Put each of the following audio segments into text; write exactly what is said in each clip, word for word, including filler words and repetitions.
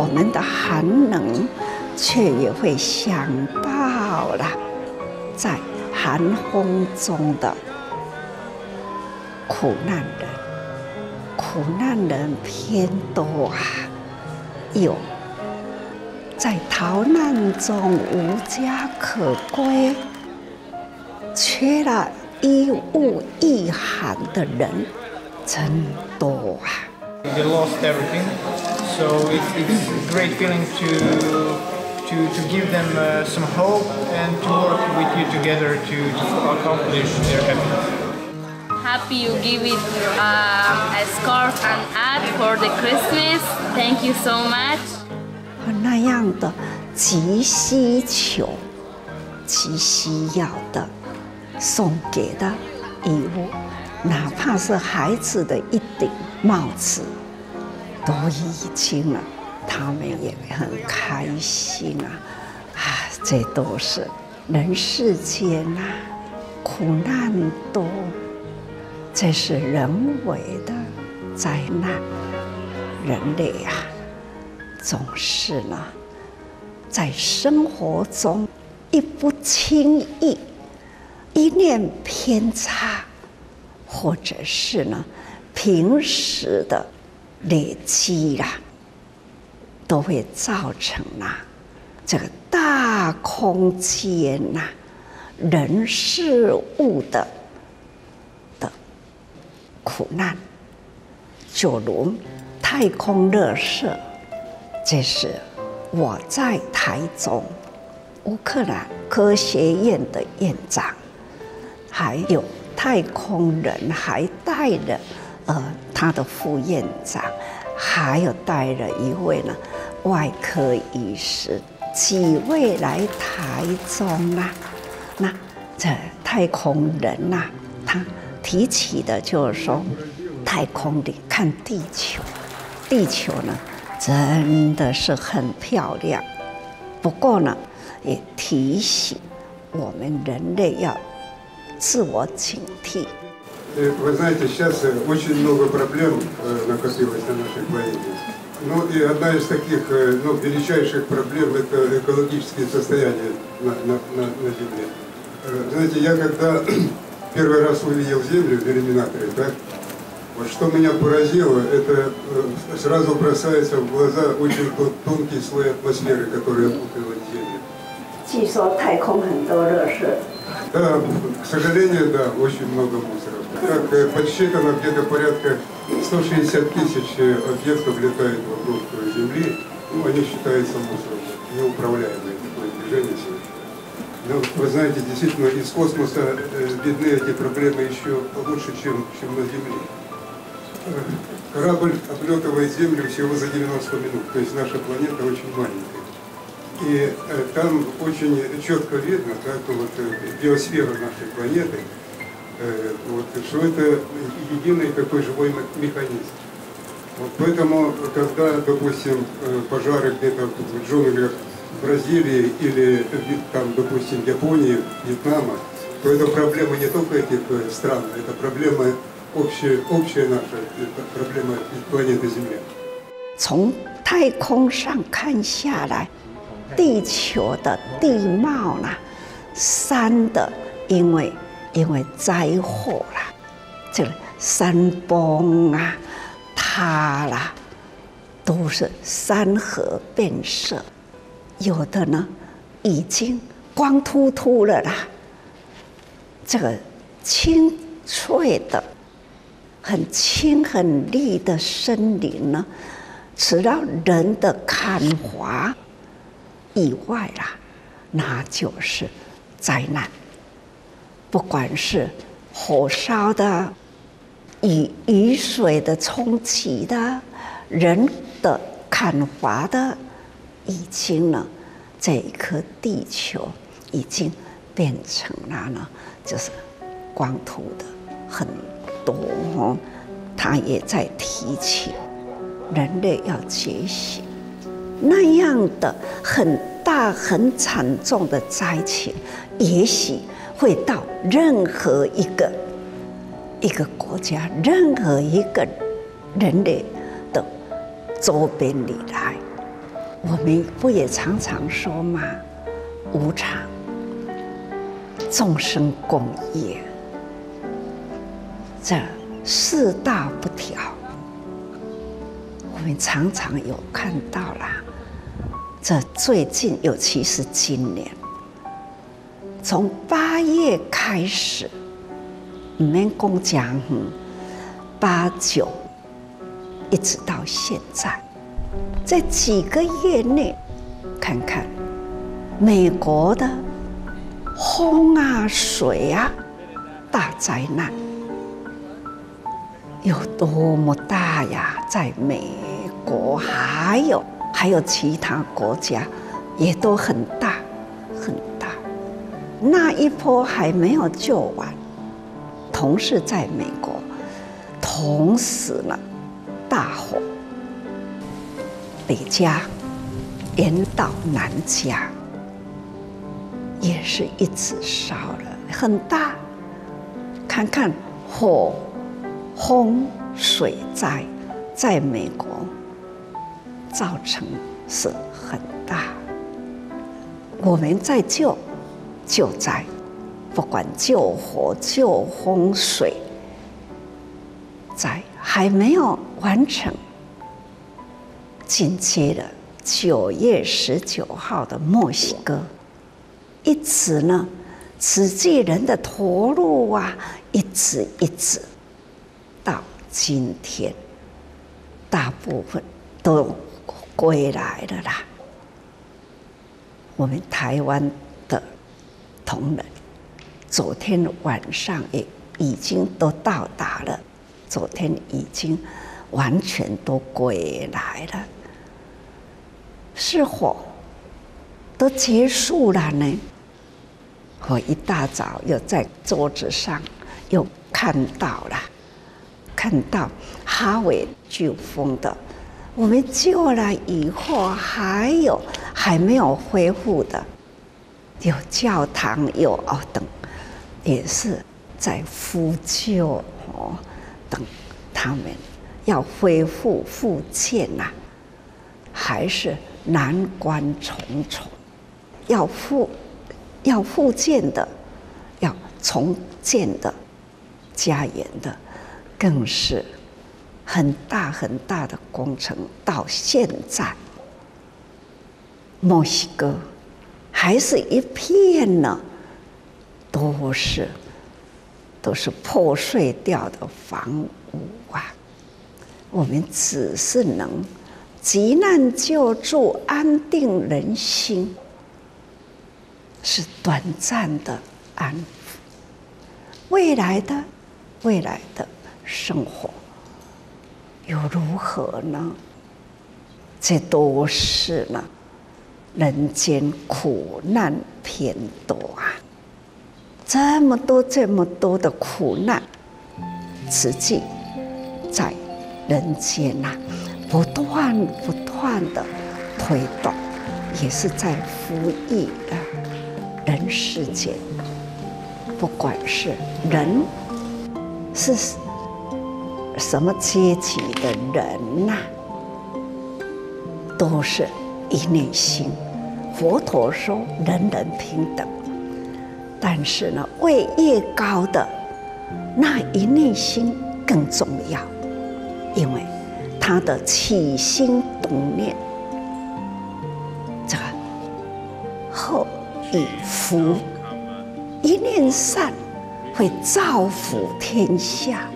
们的寒冷，却也会想到了在寒风中的苦难人。苦难人偏多啊，有在逃难中无家可归，缺了衣物御寒的人真多啊。 They lost everything, so it's it's a great feeling to to to give them uh, some hope and to work with you together to to accomplish their happiness. Happy you give it uh, a scarf and hat for the Christmas. Thank you so much. 那样的极稀求、极稀要的送给的礼物，哪怕是孩子的一顶帽子，都已经了，他们也很开心啊！啊，这都是人世间啊，苦难多。这是人为的灾难，人类啊，总是呢，在生活中一不轻易、一念偏差，或者是呢平时的累积啦，都会造成啊这个大空间呐、啊、人事物的。苦难，就如太空垃圾，这是我在台中乌克兰科学院的院长，还有太空人，还带了呃他的副院长，还有带了一位呢外科医师，几位来台中啦、啊。那这太空人呐、啊，他。提起的就是说，太空里看地球，地球呢真的是很漂亮。不过呢，也提醒我们人类要自我警惕。 Вы знаете, сейчас очень много проблем накопилось на нашей планете. Ну и одна из таких ну, величайших проблем – это экологические состояния на, на, на, на Земле. Знаете, я когда первый раз увидел Землю в иллюминаторе, так, вот что меня поразило, это сразу бросается в глаза очень тот тонкий слой атмосферы, который окутывает Землю. 据说太空很多垃圾。 Да, к сожалению, да, очень много мусора. Как подсчитано, где-то порядка сто шестьдесят тысяч объектов летают вокруг Земли, ну, они считаются мусором, неуправляемое такое движение сегодня. Но вы знаете, действительно, из космоса видны эти проблемы еще лучше, чем, чем на Земле. Корабль облетывает Землю всего за девяносто минут, то есть наша планета очень маленькая. И там очень четко видно, так, вот, биосфера нашей планеты, вот, что это единый такой живой механизм. Вот поэтому, когда, допустим, пожары где-то в джунглях Бразилии или, там, допустим, Японии, Вьетнама, то это проблема не только этих стран, это проблема общая, общая наша, это проблема планеты Земля. 从太空上看下来，地球的地貌啦，山的，因为因为灾祸啦，这个山崩啊、塌啦，都是山河变色。有的呢，已经光秃秃了啦。这个青翠的、很青很绿的森林呢，除了人的砍伐以外啦，那就是灾难。不管是火烧的、雨雨水的冲击的、人的砍伐的。已经呢，这一颗地球已经变成了呢，就是光秃的很多哦。他也在提起人类要觉醒，那样的很大很惨重的灾情，也许会到任何一个一个国家、任何一个人类的周边里来。 我们不也常常说吗？无常，众生共业，这四大不调，我们常常有看到啦。这最近，尤其是今年，从八月开始，唔免讲讲远，八九一直到现在，在几个月内，看看美国的风啊、水啊，大灾难有多么大呀！在美国还有。还有其他国家也都很大很大，那一波还没有救完，同时在美国，同时呢，大火，北加延到南加，也是一直烧了很大。看看火、风、水灾，在美国。造成是很大。我们在救救灾，不管救火、救风水灾还没有完成，紧接着九月十九号的墨西哥，一直呢，慈济人的投入啊，一直一直到今天，大部分都归来了啦。我们台湾的同仁，昨天晚上也已经都到达了，昨天已经完全都归来了。是否都结束了呢？我一大早又在桌子上又看到了，看到哈维飓风的。我们救了以后，还有还没有恢复的，有教堂有哦等，也是在呼救哦等，他们要恢复复建呐、啊，还是难关重重，要复要复建的，要重建的，加严的，更是。很大很大的工程，到现在，墨西哥还是一片呢，都是都是破碎掉的房屋啊。我们只是能急难救助，安定人心，是短暂的安抚。未来的未来的生活。又如何呢？这都是呢，人间苦难偏多啊！这么多这么多的苦难，实际在人间呐、啊，不断不断的推动，也是在呼吁的人世间，不管是人是。什么阶级的人呐、啊，都是一念心。佛陀说人人平等，但是呢，位越高的那一念心更重要，因为他的起心动念，这个厚与福，一念善会造福天下。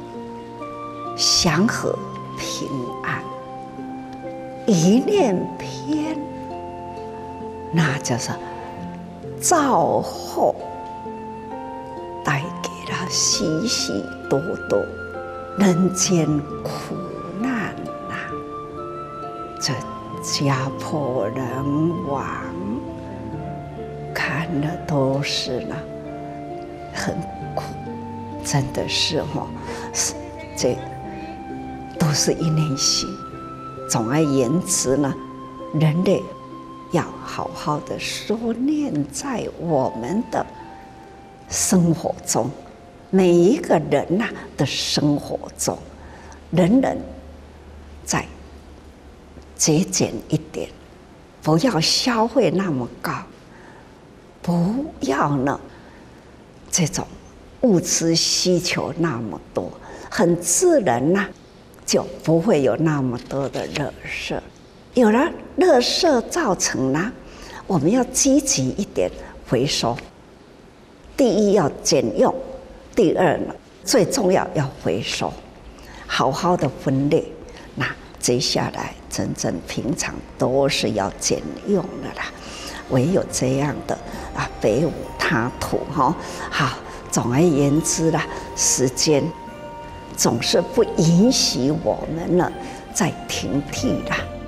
祥和平安，一念偏，那就是造祸，带给了许许多多人间苦难呐、啊。这家破人亡，看了都是呢，很苦，真的是哈、哦，是这。都是一念心。总而言之呢，人类要好好的收念在我们的生活中，每一个人呐、啊、的生活中，人人再节俭一点， 不要消费那么高，不要呢这种物资需求那么多，很自然呐、啊，就不会有那么多的垃圾。有了垃圾造成呢，我们要积极一点回收。第一要减用，第二呢，最重要要回收，好好的分类。那接下来真正平常都是要减用的啦，唯有这样的啊，别无他途哈。好，总而言之啦，时间总是不允许我们呢再停替啦。